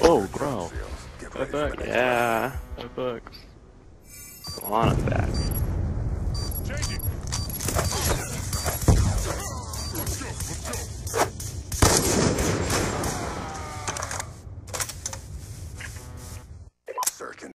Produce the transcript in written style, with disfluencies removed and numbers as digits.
Whoa, growl. FX. Yeah. FX. Come on, I'm back.